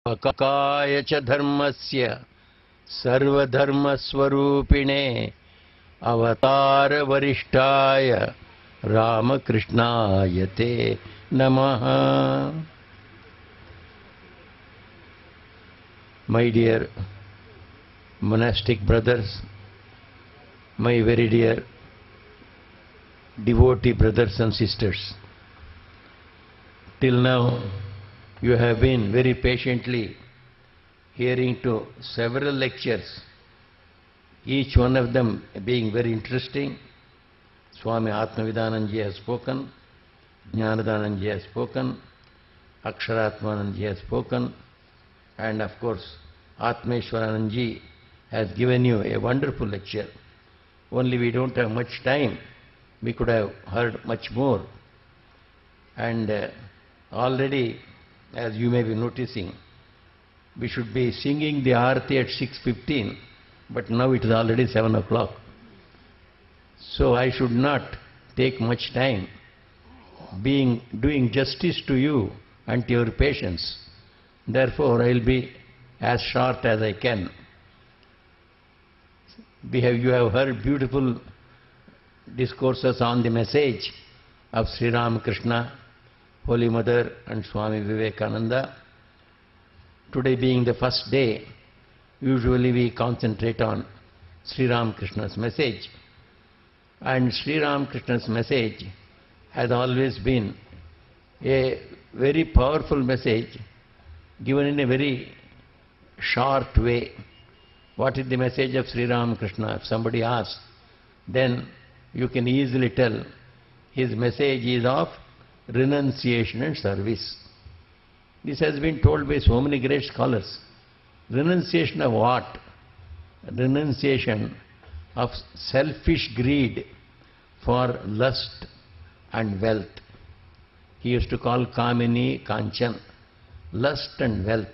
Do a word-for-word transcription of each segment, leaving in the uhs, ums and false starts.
व्यापकाय च धर्मस्य सर्वधर्मस्वरूपिणे अवतार वरिष्ठाय रामकृष्णाय ते नमः. My dear monastic brothers, my very dear devotee brothers and sisters, till now you have been very patiently hearing to several lectures, each one of them being very interesting. Swami Atmavidananji has spoken, Jnanadananji has spoken, Aksharatmananji has spoken, and of course Atmeshwarananji has given you a wonderful lecture. Only we don't have much time. We could have heard much more. And uh, already, as you may be noticing, we should be singing the Aarti at six fifteen, but now it is already seven o'clock. So I should not take much time being doing justice to you and to your patience. Therefore, I will be as short as I can. We have, you have heard beautiful discourses on the message of Sri Ramakrishna, Holy Mother and Swami Vivekananda. Today being the first day, usually we concentrate on Sri Ramakrishna's message. And Sri Ramakrishna's message has always been a very powerful message given in a very short way. What is the message of Sri Ramakrishna? If somebody asks, then you can easily tell his message is of renunciation and service. This has been told by so many great scholars. Renunciation of what? Renunciation of selfish greed for lust and wealth. He used to call Kamini Kanchan, lust and wealth.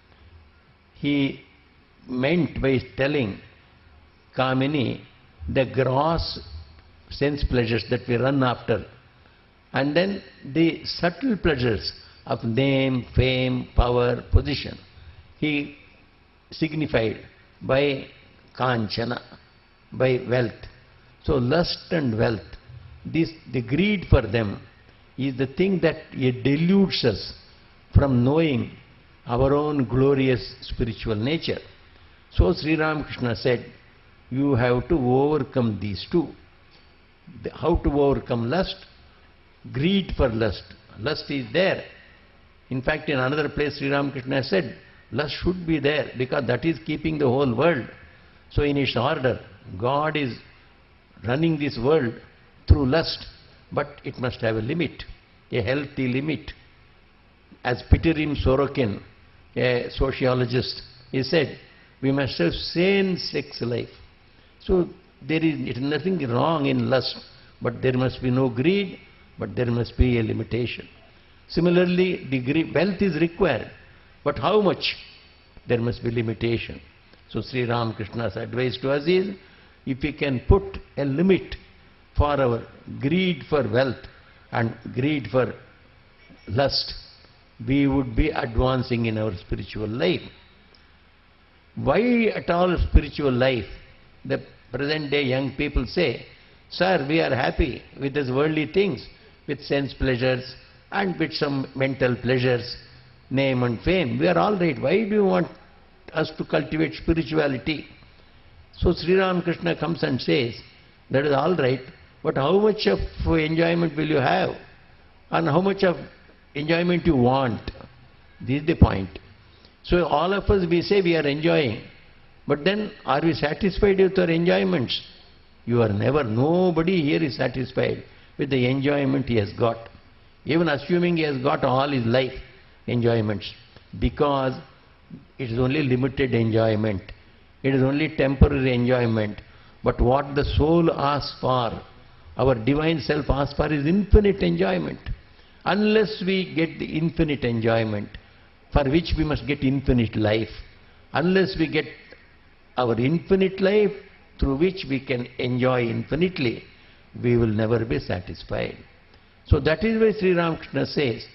He meant by telling Kamini the gross sense pleasures that we run after, and then the subtle pleasures of name, fame, power, position. He signified by Kanchana, by wealth. So lust and wealth, this, the greed for them is the thing that it deludes us from knowing our own glorious spiritual nature. So Sri Ramakrishna said, you have to overcome these two. How to overcome lust? Greed for lust. Lust is there. In fact, in another place Sri Ramakrishna said, lust should be there because that is keeping the whole world. So in its order, God is running this world through lust, but it must have a limit, a healthy limit. As Pitirim Sorokin, a sociologist, he said, we must have sane sex life. So there is it is nothing wrong in lust, but there must be no greed, but there must be a limitation. Similarly, the greed, wealth is required, but how much? There must be limitation. So Sri Ramakrishna's advice to us is, if we can put a limit for our greed for wealth and greed for lust, we would be advancing in our spiritual life. Why at all spiritual life? The present day young people say, sir, we are happy with these worldly things, with sense pleasures and with some mental pleasures, name and fame. We are all right. Why do you want us to cultivate spirituality? So Sri Ramakrishna comes and says, that is all right, but how much of enjoyment will you have? And how much of enjoyment you want? This is the point. So all of us, we say we are enjoying, but then are we satisfied with our enjoyments? You are never, nobody here is satisfied with the enjoyment he has got. Even assuming he has got all his life enjoyments, because it is only limited enjoyment. It is only temporary enjoyment. But what the soul asks for, our divine self asks for, is infinite enjoyment. Unless we get the infinite enjoyment, for which we must get infinite life, unless we get our infinite life through which we can enjoy infinitely, we will never be satisfied. So that is why Sri Ramakrishna says,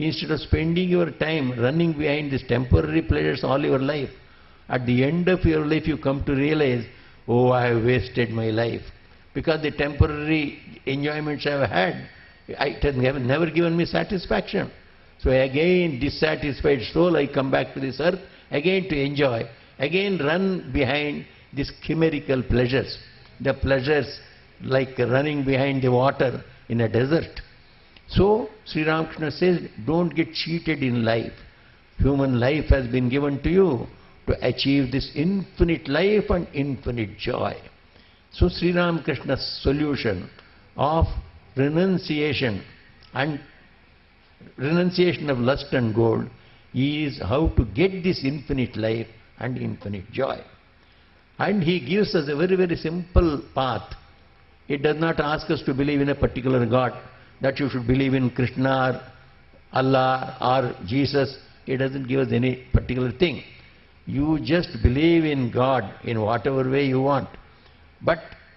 instead of spending your time running behind these temporary pleasures all your life, at the end of your life you come to realize, oh, I have wasted my life. Because the temporary enjoyments I have had, it has never, never given me satisfaction. So again, dissatisfied soul, I come back to this earth, again to enjoy, again run behind these chimerical pleasures. The pleasures like running behind the water in a desert. So, Sri Ramakrishna says, don't get cheated in life. Human life has been given to you to achieve this infinite life and infinite joy. So, Sri Ramakrishna's solution of renunciation and renunciation of lust and gold is how to get this infinite life and infinite joy. And he gives us a very, very simple path. It does not ask us to believe in a particular God, that you should believe in Krishna or Allah or Jesus. It doesn't give us any particular thing. You just believe in God in whatever way you want. But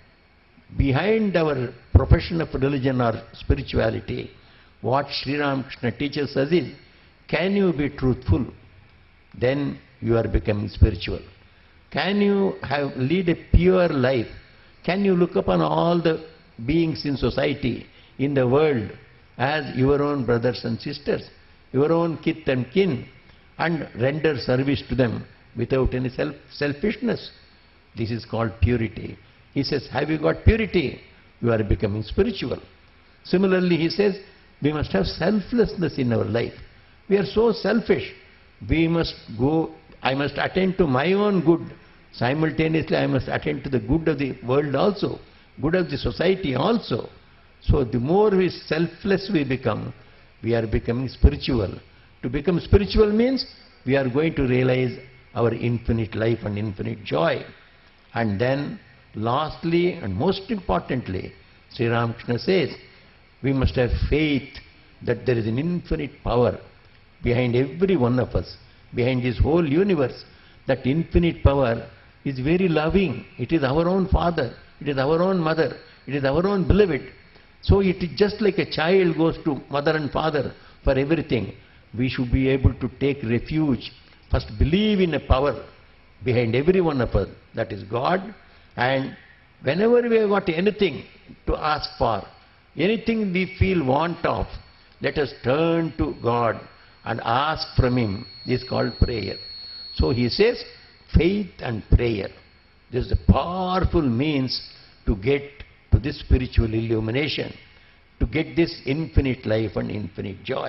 behind our profession of religion or spirituality, what Sri Ramakrishna teaches us is, can you be truthful? Then you are becoming spiritual. Can you have lead a pure life? Can you look upon all the beings in society, in the world, as your own brothers and sisters, your own kith and kin, and render service to them without any self selfishness? This is called purity. He says, have you got purity? You are becoming spiritual. Similarly, he says, we must have selflessness in our life. We are so selfish. We must go, I must attend to my own good. Simultaneously, I must attend to the good of the world also, good of the society also. So the more we selfless we become, we are becoming spiritual. To become spiritual means we are going to realize our infinite life and infinite joy. And then lastly and most importantly, Sri Ramakrishna says, we must have faith that there is an infinite power behind every one of us, behind this whole universe. That infinite power is very loving. It is our own father, it is our own mother, it is our own beloved. So it is just like a child goes to mother and father for everything. We should be able to take refuge. First, believe in a power behind every one of us, that is God. And whenever we have got anything to ask for, anything we feel want of, let us turn to God and ask from Him. This is called prayer. So he says, faith and prayer. This is a powerful means to get to this spiritual illumination, to get this infinite life and infinite joy.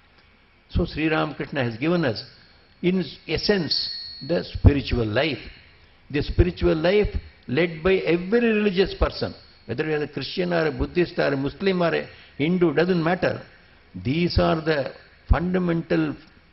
So Sri Ramakrishna has given us, in essence, the spiritual life. The spiritual life led by every religious person, whether you are a Christian or a Buddhist or a Muslim or a Hindu, doesn't matter. These are the fundamental,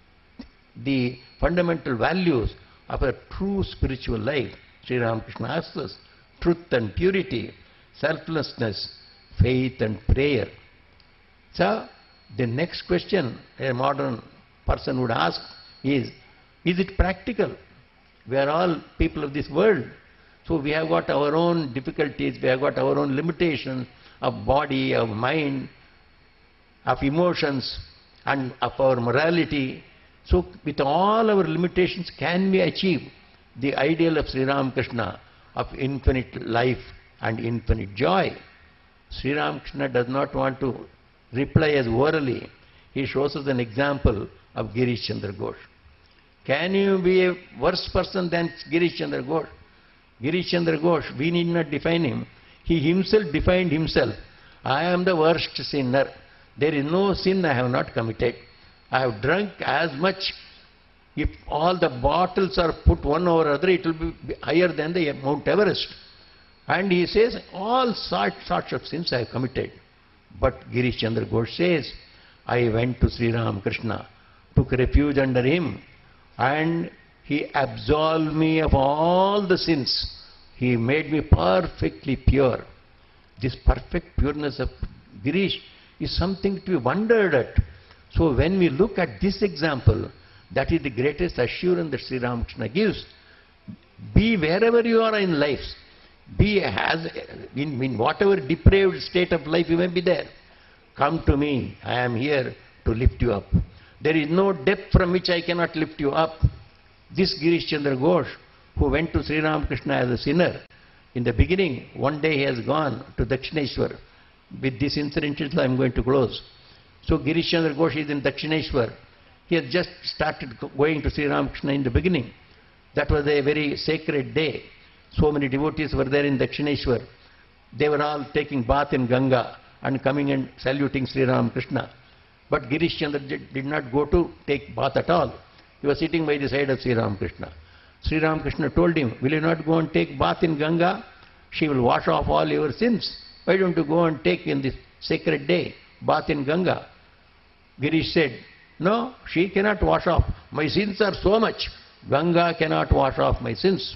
the fundamental values of a true spiritual life. Sri Ramakrishna asks us, truth and purity, selflessness, faith and prayer. So, the next question a modern person would ask is, is it practical? We are all people of this world. So we have got our own difficulties, we have got our own limitations of body, of mind, of emotions, and of our morality. So with all our limitations, can we achieve the ideal of Sri Ramakrishna of infinite life and infinite joy? Sri Ramakrishna does not want to reply as orally. He shows us an example of Girish Chandra Ghosh. Can you be a worse person than Girish Chandra Ghosh? Girish Chandra Ghosh, we need not define him. He himself defined himself. I am the worst sinner. There is no sin I have not committed. I have drunk as much. If all the bottles are put one over other, it will be higher than the Mount Everest. And he says, all sorts, sorts of sins I have committed. But Girish Chandra Ghosh says, I went to Sri Ramakrishna, took refuge under him, and he absolved me of all the sins. He made me perfectly pure. This perfect pureness of Girish is something to be wondered at. So when we look at this example, that is the greatest assurance that Sri Ramakrishna gives. Be wherever you are in life, be as in, in whatever depraved state of life you may be there. Come to me, I am here to lift you up. There is no depth from which I cannot lift you up. This Girish Chandra Ghosh, who went to Sri Ramakrishna as a sinner, in the beginning, one day he has gone to Dakshineshwar. With this incident, I am going to close. So Girish Chandra Ghosh is in Dakshineshwar. He has just started going to Sri Ramakrishna in the beginning. That was a very sacred day. So many devotees were there in Dakshineshwar. They were all taking bath in Ganga and coming and saluting Sri Ramakrishna. But Girish Chandra did not go to take bath at all. He was sitting by the side of Sri Ramakrishna. Sri Ramakrishna told him, will you not go and take bath in Ganga? She will wash off all your sins. Why don't you go and take in this sacred day bath in Ganga? Girish said, no, she cannot wash off. My sins are so much. Ganga cannot wash off my sins.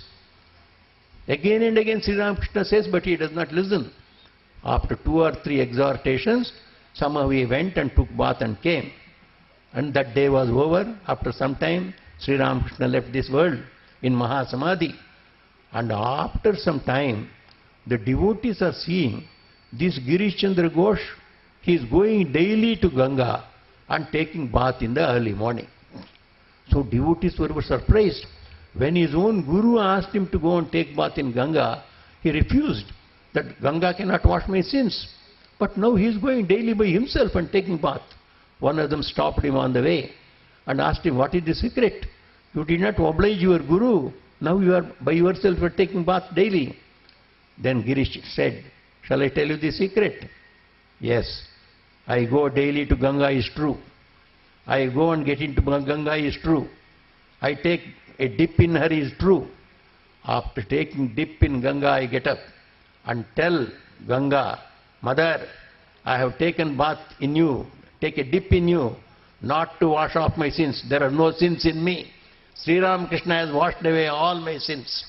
Again and again Sri Ramakrishna says, but he does not listen. After two or three exhortations, somehow he went and took bath and came. And that day was over. After some time, Sri Ramakrishna left this world in Mahasamadhi. And after some time, the devotees are seeing this Girish Chandra Ghosh, he is going daily to Ganga and taking bath in the early morning. So devotees were surprised. When his own guru asked him to go and take bath in Ganga, he refused, that Ganga cannot wash my sins. But now he is going daily by himself and taking bath. One of them stopped him on the way and asked him, what is the secret? You did not oblige your guru. Now you are by yourself are taking bath daily. Then Girish said, shall I tell you the secret? Yes, I go daily to Ganga is true. I go and get into Ganga is true. I take a dip in her is true. After taking dip in Ganga, I get up and tell Ganga, Mother, I have taken bath in you, take a dip in you, not to wash off my sins. There are no sins in me. Sri Ramakrishna has washed away all my sins.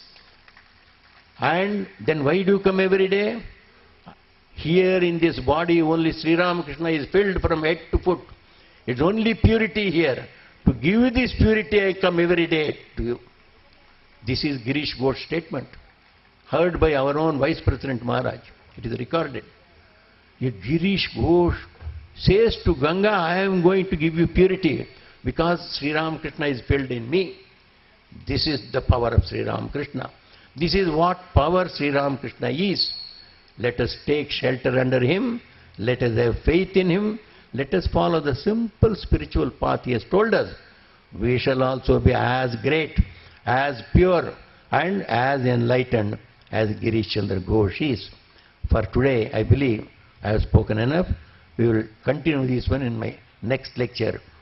And then why do you come every day? Here in this body only Sri Ramakrishna is filled from head to foot. It's only purity here. To give you this purity, I come every day to you. This is Girish Ghosh's statement, heard by our own Vice President Maharaj. It is recorded. Yet Girish Ghosh says to Ganga, I am going to give you purity because Sri Ramakrishna is filled in me. This is the power of Sri Ramakrishna. This is what power Sri Ramakrishna is. Let us take shelter under him. Let us have faith in him. Let us follow the simple spiritual path he has told us. We shall also be as great, as pure and as enlightened as Girish Chandra Ghosh is. For today, I believe I have spoken enough. We will continue this one in my next lecture.